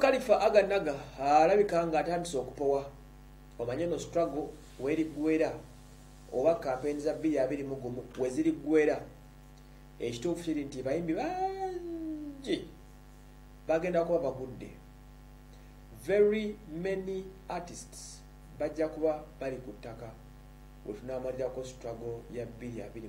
Khalifa Aganaga alabika nga atandise okupowa omanye no struggle weri gwera oba campaign za 2021 weziri gwera ekituufu kiri nti bayimbi bangi bagenda kuba bagudde. Very many artists bajja kuba bali ku ttaka wetunamalirako struggle ya 2021.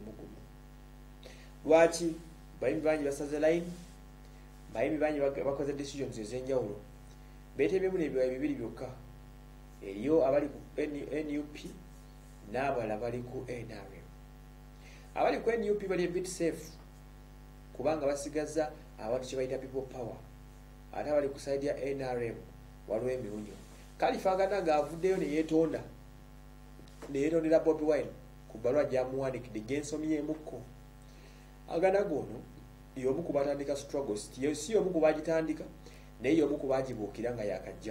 Lwaki bayimbi bangi basaze line, bayimbi bangi bakoze decisions ez'enjawulo, beetemyemu n'ebiwayi bibiri byokka. Eriyo abali ku NUP n'abalala bali ku NRM. Abali ku NUP bali a bit safe kubanga basigaza abantu kye bayita people power. Ate abali ku side ya NRM waliwo emiwunyo. Khalifa Aganaga avuddeyo neyetondera Bobi Wine ku bbalwa gy'amuwandiikidde gyensomyemukko. Aganaga ono y'omu ku batandika struggles, si y'omu ku bagitandika naye y'omu ku bagibuukira nga yakajja.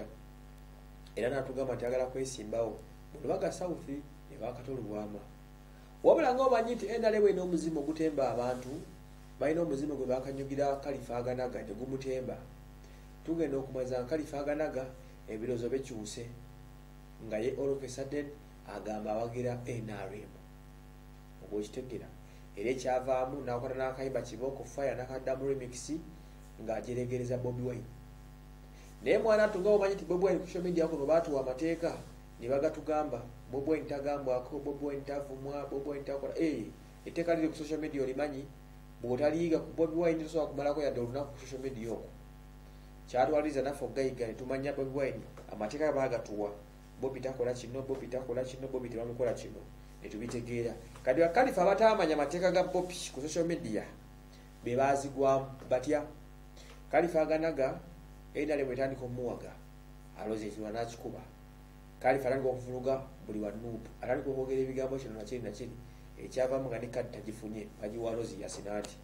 Era n'atugamba nti agala kwesimbawo mu Lubaga South ne bakatolubwama. Wabula ng'omanyi nti NRM ena omuzimu ogutemba abantu, balina omuzimu gwe bakanyugira Khalifa Aganaga ne gumutemba. Tugenda okumweza Khalifa Aganaga ebirowoozo bikyuse nga ye all of a sudden agamba awagira NRM. Ogwo kitegera. Era ekyavaamu n'akola n'akayimba Kiboko Fire n'akaddamu remix ng'ajeregereza Bobi Wine. Naye mwana atunga omanyi nti Bobi Wine ku social media kuno baatuwa amateeka ne bagatugamba Bobi Wine tagambwako, Bobi Wine tavumwa, Bobi Wine takola. Etteeka liri ku social media olimanyi bw'otaliyiga ku Bobi Wine tosobola kumalako yadde olunaku ku social media okwo. Kyatwaliriza naffe okugayiga ne tumanya Bobi Wine amateeka baagatuwa. Bobi takola kino, Bobi takola kino, Bobi tebamukola kino. Netubitegeera. Kati Khalifa abatamanya amateeka ga Bobi ku social media be baazigwamu batya. Khalifa Aganaga endale bwetandika omuwaga aloze ekiwa n'akikuba. Khalifa atandika okuvuluga buli wa nuupu, atandika okwogera ebigambo kino nakiri nakiri ekyavaamu nga ne kati tagifunye bagiwalozi yasinaati.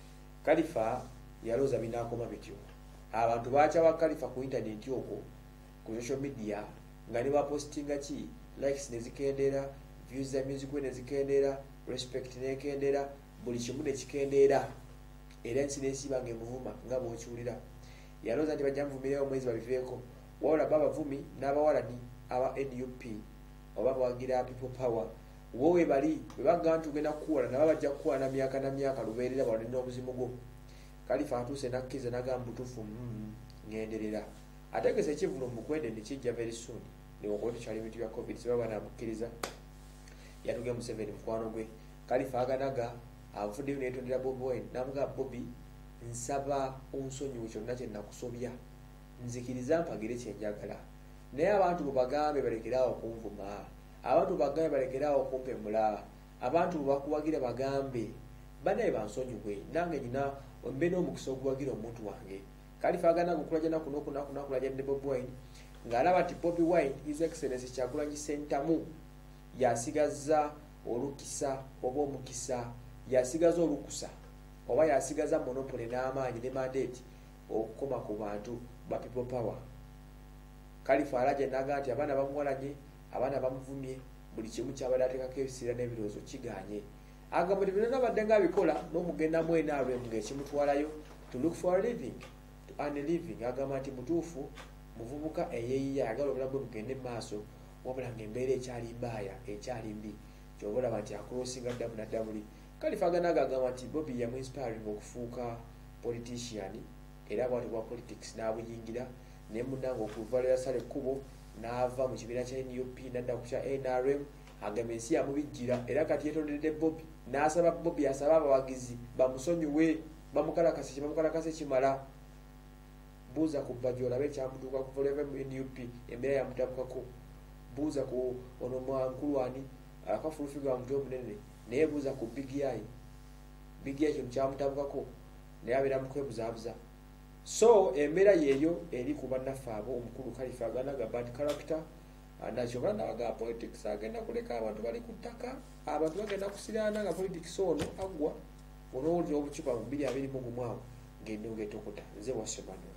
Khalifa yaloza binaakoma bityo. Abantu baakyawa Khalifa ku intaneti okwo ku social media nga ne bapostinga ki likes ne zikendera, views za music we ne zikendera, respect ne kendera, buli kimu ne kikendera. Era ensi n'esiba ng'emuvuma nga bw'okiwulira. Yaloza nti bajja muvumireyo omwezi babiveeko. Wabula babavumi n'abawalani aba NUP oba bawagira people power wowe bali bebaga nti tugenda kukola nabo bajja kukola na myaka na myaka lubeerera balina obuzimu bwo. Khalifa atuuse nakkiza n'agamba butuufu ngenderera. Ategese ekivuno mu kwende ne kijja very soon. Newankubadde tukyali bintu bya COVID sebaba namukkiriza. Yatuge Museveni mukwano gwe. Khalifa Aganaga avuddeyo n'etondera Bobi Wine n'amugamba Bobi nsaba onsonyiwe kyonna kye nakusobya. Nzikiriza mpagire kye njagala. Naye abantu bubagambe balekerawo okunvuma. Abantu bagambe balekerawo okumpemula. Abantu bakuwagira bagambe banaye bansonyiwe nange nyina mbe n'omukisa oguwagira omuntu wange. Khalifa Aganaga okulajana kuno kulajana ne Bobi Wine ng'alaba nti Bobi Wine His Excellency Kyagulanyi Ssentamu yasigaza olukisa oba omukisa, yasigaza olukusa oba yasigaza monopole n'amaanyi ne mandate okukoma ku bantu ba people power. Khalifa alaje naga nti abaana bamuwalanye, abaana bamuvumye, buli kimu kyabadde ateekako ebisiira n'ebirowoozo kiganye. Agamba nti bino nabadde ng'abikola n'omugenda mu NRM ng'ekimutwalayo to look for a living, to earn a living. Agamba nti mutuufu muvubuka eyeeyiya ayagala obulamu bwe bugende mu maaso wabula ng'embeera ekyali mbaaya ekyali mbi ky'oba olaba nti akrosinga ddamu naddamuli. Khalifa Aganaga agamba nti Bobi yamu-inspiring okufuuka politician era bwati bwa politics n'abuyingira ne munnange okuvalera sale ekkubo n'ava mu kibiina kya NUP n'adda ku kya NRM. Agamba ensi yamubijjira era kati yetondedde Bobi n'asaba Bobi asaba abawagizi bamusonyiwe bamukalakase kimala. Buuza ku bajja olabe ekyamutuuka ku voleva mu NUP embeera yamutabukako. Buuza ku ono mwankulwani akafulufiga wa mutwe omunene naye buuza ku Big Eye kino kyamutabukako naye abeera mu kwebuzaabuza. So embeera yeeyo eri ku bannaffe abo omukulu Khalifa Aganaga bad character nakyo banabaga politics agenda kuleka abantu bali ku ttaka, abantu bagenda kusiraana nga politics ono agwa onoowulira obukipa mu 2021 ng'endo ng'etokota. Nze Wassemano.